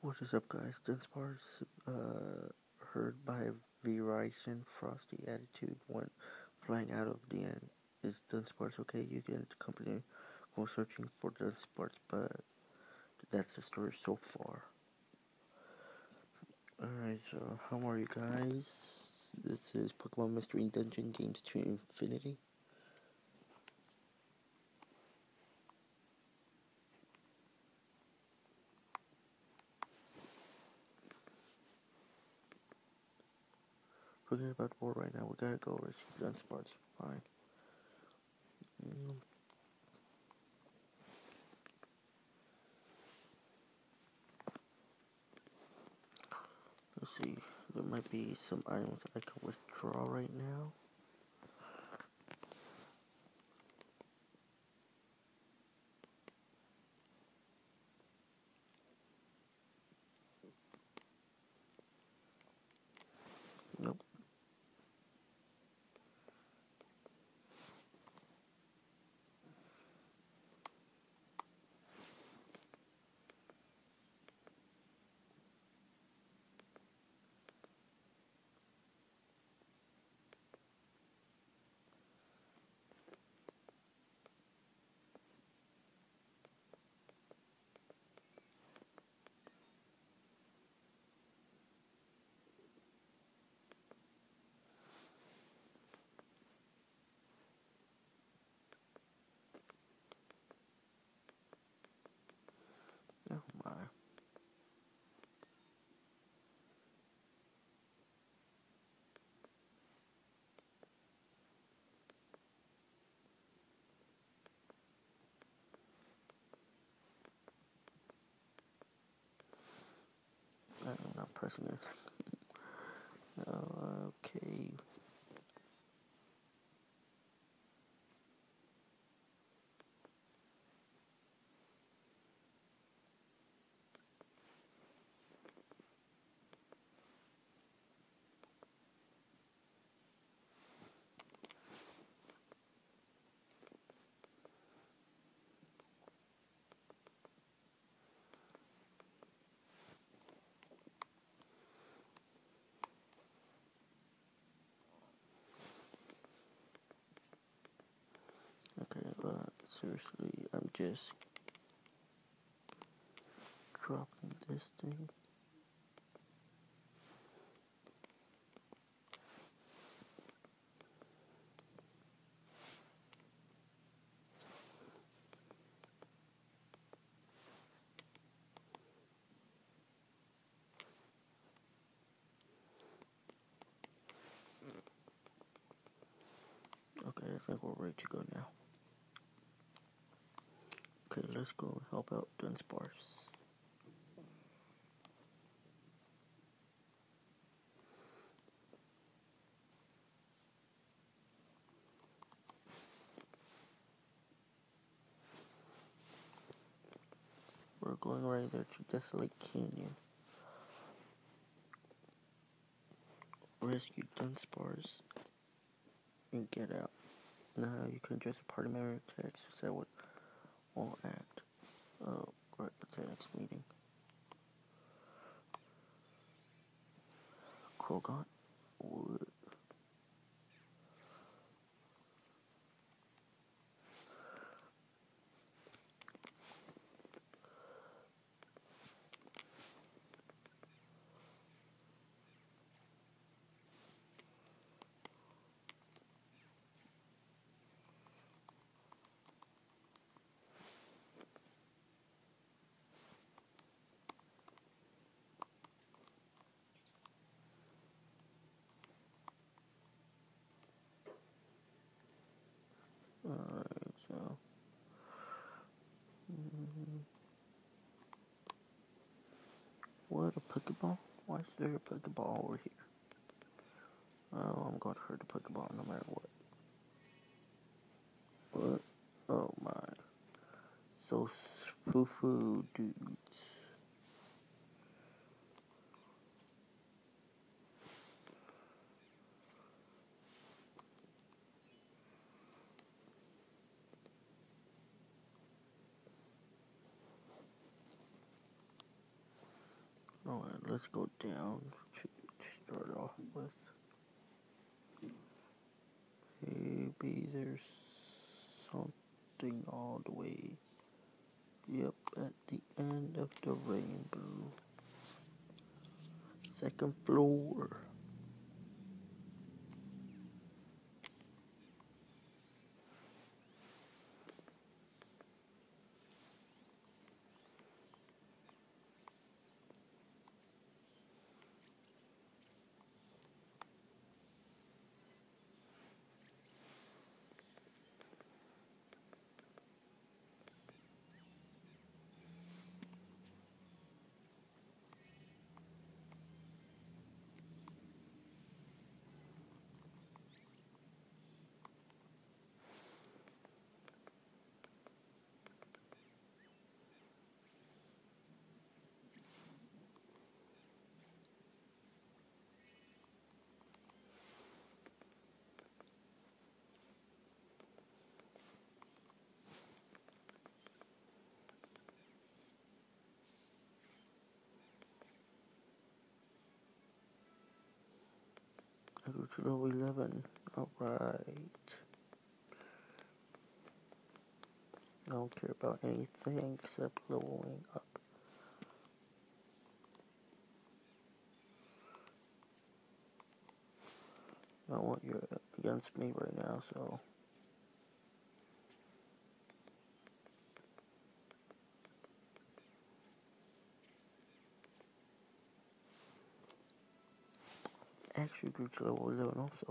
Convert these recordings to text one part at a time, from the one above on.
What is up, guys? Dunsparce, heard by Verizon, Frosty Attitude went flying out of the end. Is Dunsparce okay? You get the company go searching for Dunsparce, but that's the story so far. Alright, so how are you guys? This is Pokemon Mystery Dungeon Games to Infinity. Forget about war right now, we gotta go rescue Dunsparce. Fine. Let's see, there might be some items I can withdraw right now. Nope. Oh my. I'm not pressing it. Okay. Okay, seriously, I'm just dropping this thing. Okay, I think we're ready to go now. Okay, let's go help out Dunsparce. We're going right there to Desolate Canyon. Rescue Dunsparce and get out. Now you can address a party member to exercise what will act. Oh, great, what's the next meeting? Krogon? Wood. Alright, so... What, a Pokeball? Why is there a Pokeball over here? Oh, I'm going to hurt the Pokeball no matter what. What? Oh my. So foo-foo dudes. Alright, let's go down to start off with. Maybe there's something all the way. Yep, at the end of the rainbow. Second floor. I go to level 11. Alright. I don't care about anything except leveling up. I don't want you against me right now, so. Actually grew to level 11 also.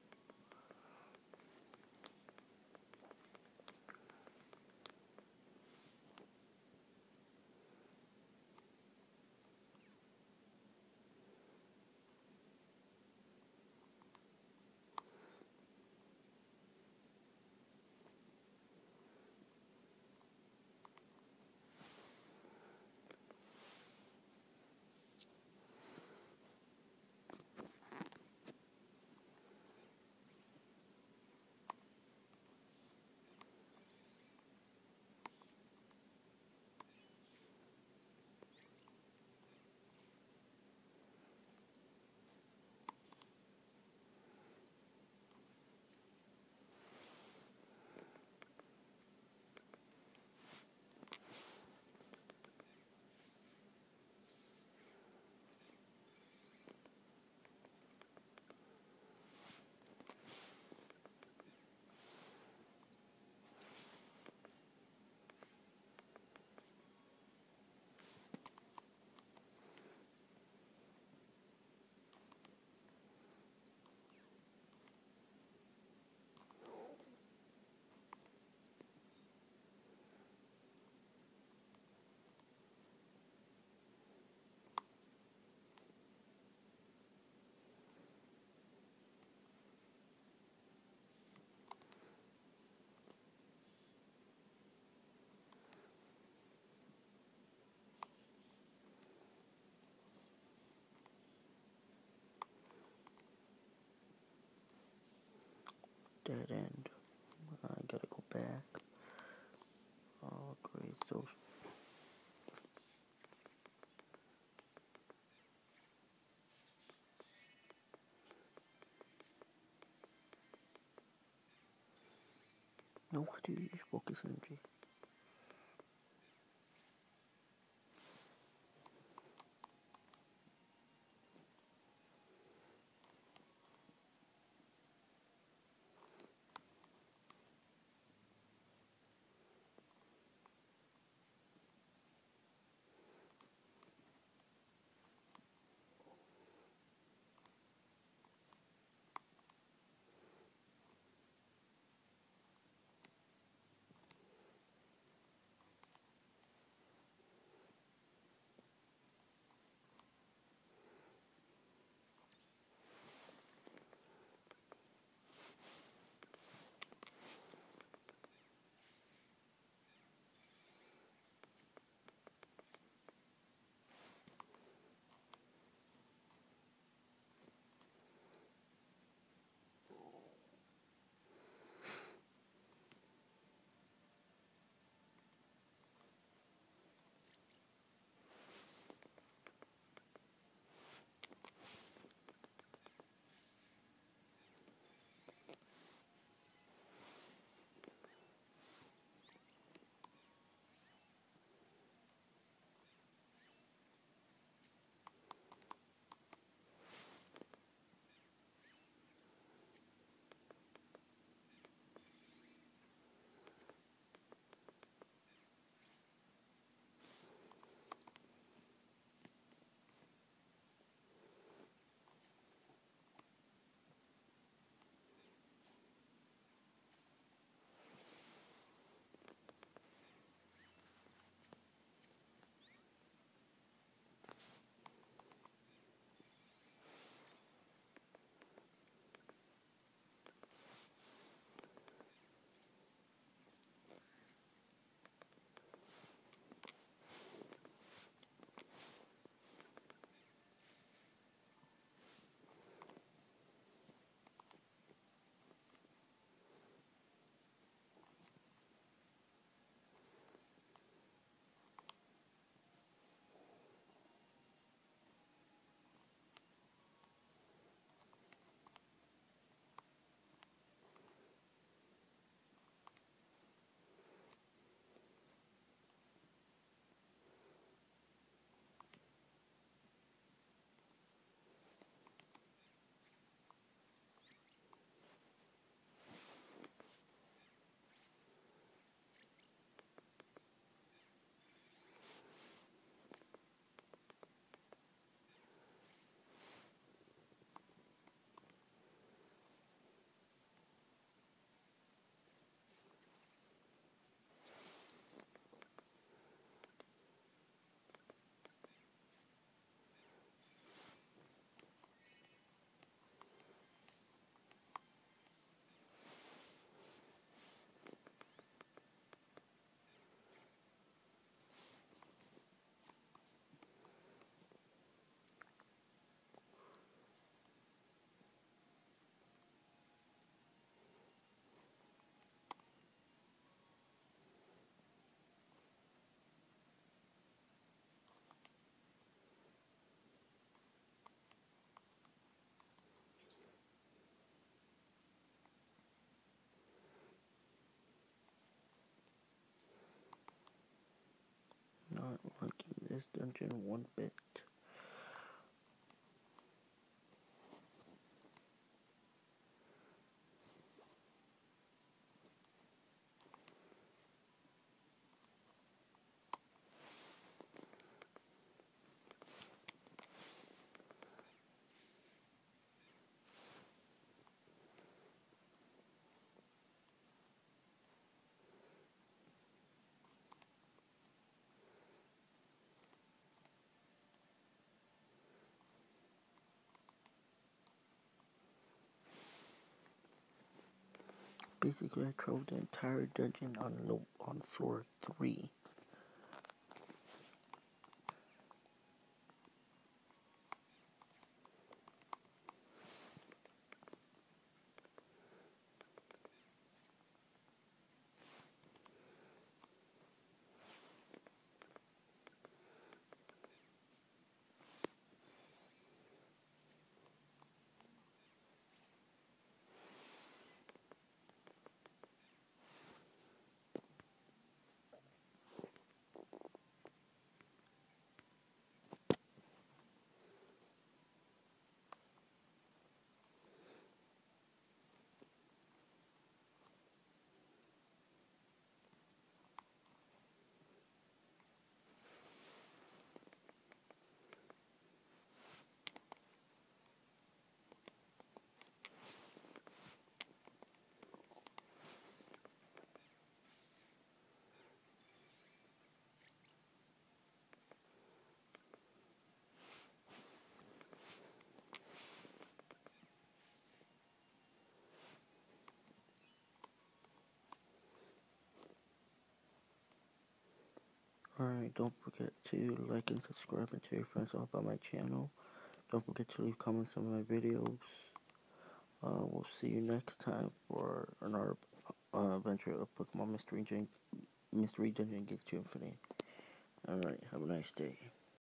Dead end. I gotta go back. Oh, great. So. No, why do you use focus energy? this dungeon one bit. Basically, I traveled the entire dungeon on floor 3. Alright, don't forget to like and subscribe and tell your friends all about my channel. Don't forget to leave comments on my videos. We'll see you next time for another adventure of Pokemon Mystery Dungeon Gates to Infinity. Alright, have a nice day.